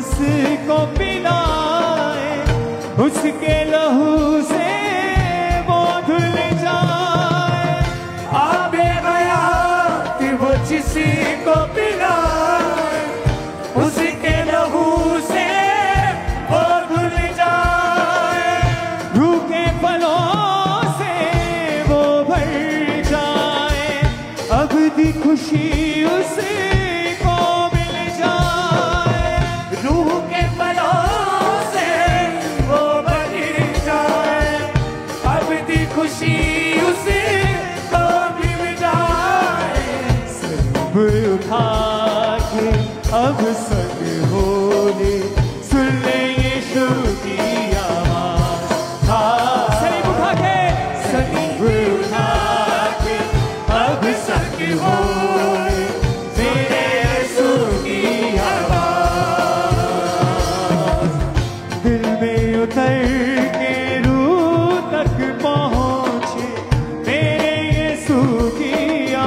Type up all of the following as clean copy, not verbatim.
जिसको पिलाए उसके लहू से वो धुल जाए। आबे हयात वो जिसको पिलाए उसके लहू से वो धुल जाए। रूह के फलों से वो भर जाए, अबदी खुशी उसको मिल जाए। रूह के फलों से वो भर जाए, अबदी खुशी उसको मिल जाए। सब उठा के अब संग होने सुन ले यीशु की आवाज। सलीब उठा के, सलीब उठा के अब संग होने मेरे यीशु की आवाज। दिल में उतर के रूह तक पहुंचे मेरे यीशु की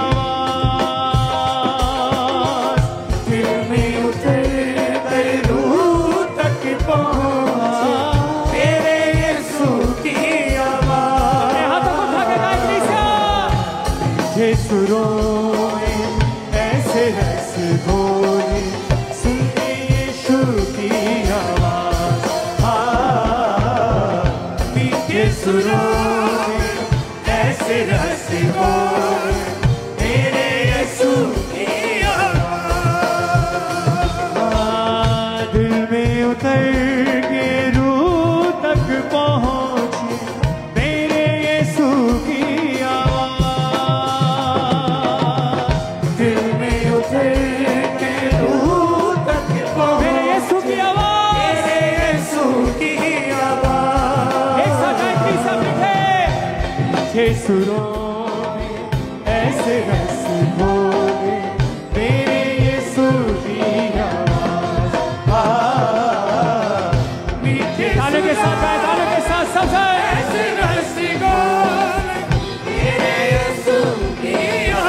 आवाज। दिल में उतर कर रूह तक पहुंचे मेरे यीशु की आवाज। हाथों को उठा के गाएं कलीसिया। मीठे सुरों में ऐसे रस घोले सुन ले यीशु की आवाज। मीठे सुरों में ऐसे रस घोले मेरे यीशु की आवाज। दिल में उतर के रूह तक पहुंचे मेरे यीशु की आवाज। दिल में उतर के रूह तक पहुंचे मेरे यीशु की आवाज। मेरे यीशु की आवाज। एक साथ गाएं सब लिखे। मीठे सुरों में ऐसे रस घोले मेरे यीशु की आवाज। मीठे तालियों के साथ गाएं, तालियों के साथ सब ऐसे रस घोले मेरे यीशु की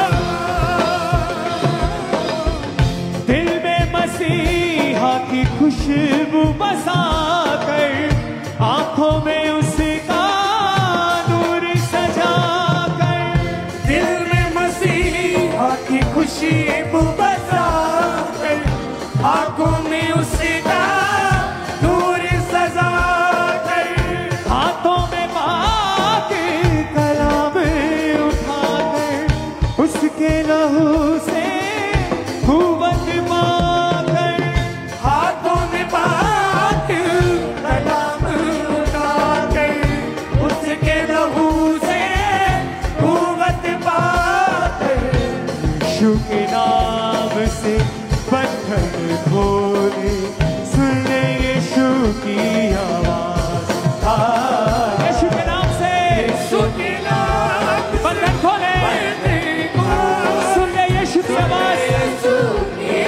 आवाज। दिल में मसीहा की खुशबू बसा कर आंखों में उसका नूर सजा कर। दिल में मसीहा की खुशबू बसा कर आंखों में उसका नूर सजा कर। हाथों में पाक कलाम उठाकर उसके लहू से कुव्वत पाकर। हाथों में पाक कलाम उठाकर उसके लहू से कुव्वत पाकर। यीशु के नाम से पत्थर खोले सुन ले यीशु की आवाज। यीशु के नाम से यीशु के नाम से पत्थर खोले सुन ले यीशु की आवाज। यीशु की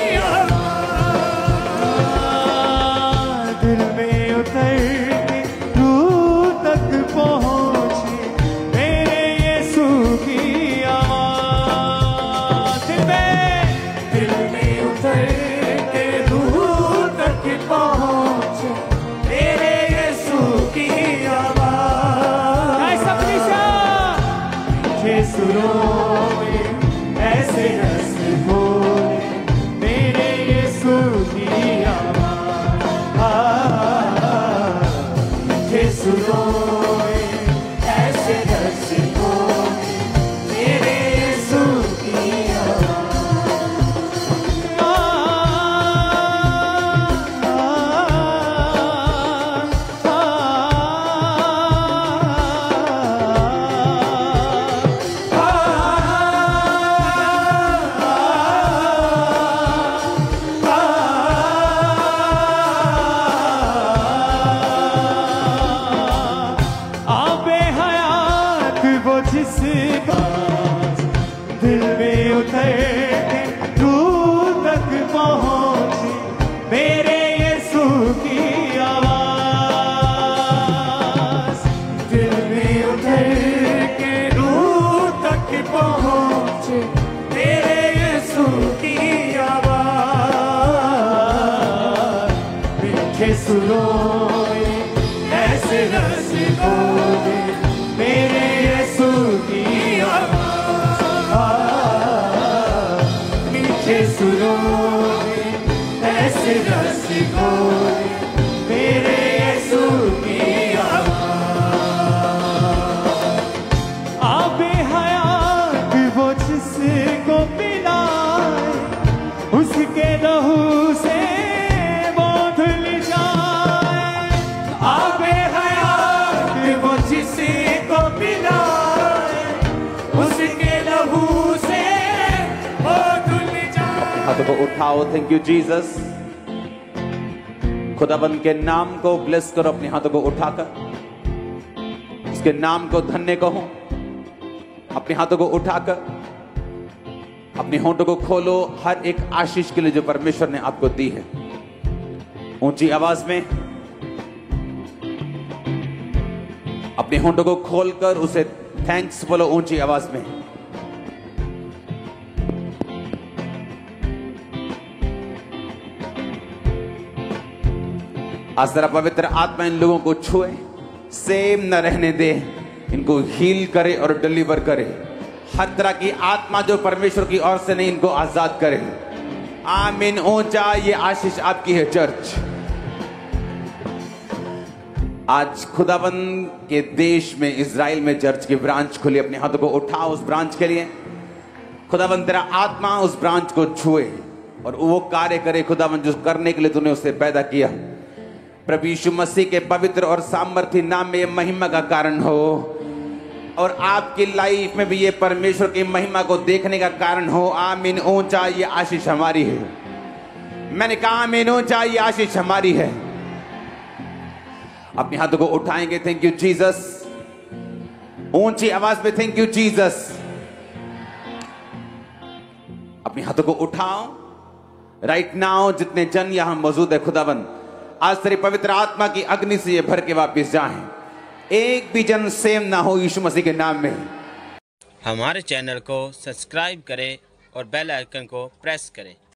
आवाज। दिल में उतर के रूह तक पहुंचे मेरे यीशु की आवाज। दिल में उतर के रूह तक पहुंचे मेरे यीशु की आवाज। सब कलीसिया। मीठे सुरों में ऐसे रस घोले मेरे यीशु की आवाज। मीठे सुरों में ऐसे रस घोले मेरे यीशु की आवाज। रोए ऐसे रस घोले मेरे यीशु की मीठे सुरों में ऐसे रस घोले मेरे यीशु की आबे हयात वो जिसको पिलाए उसके लहू से वो धुल जाए। आबे हयात वो जिसको पिलाए उसके लहू से वो धुल जाए। हाथों को उठाओ। Thank you Jesus. खुदाबंद के नाम को ब्लेस करो अपने हाथों को उठाकर, उसके नाम को धन्य कहो। अपने हाथों को उठाकर अपने होंठों को खोलो हर एक आशीष के लिए जो परमेश्वर ने आपको दी है। ऊंची आवाज में अपने होंठों को खोलकर उसे थैंक्स बोलो ऊंची आवाज में। आज जरा पवित्र आत्मा इन लोगों को छुए, सेम न रहने दे, इनको हील करे और डिलीवर करे। हर तरह की आत्मा जो परमेश्वर की ओर से नहीं, इनको आजाद करे। आमीन। ऊंचा ये आशीष आपकी है चर्च। आज खुदाबंद के देश में इजराइल में चर्च की ब्रांच खुली। अपने हाथों को उठाओ उस ब्रांच के लिए। खुदाबंद तेरा आत्मा उस ब्रांच को छुए और वो कार्य करे खुदाबंद जो करने के लिए तूने उसे पैदा किया। प्रभु यीशु मसीह के पवित्र और सामर्थी नाम में ये महिमा का कारण हो और आपकी लाइफ में भी ये परमेश्वर की महिमा को देखने का कारण हो। आमीन। ऊंचा ये आशीष हमारी है। मैंने कहा आमीन। ऊंचा ये आशीष हमारी है। अपने हाथों को उठाएंगे। Thank you Jesus. ऊंची आवाज में थैंक यू जीसस। अपने हाथों को उठाओ राइट नाउ। जितने जन यहां मौजूद है खुदाबंद आज तेरी पवित्र आत्मा की अग्नि से ये भर के वापस जाएं। एक भी जन सेम ना हो यीशु मसीह के नाम में। हमारे चैनल को सब्सक्राइब करें और बेल आइकन को प्रेस करें।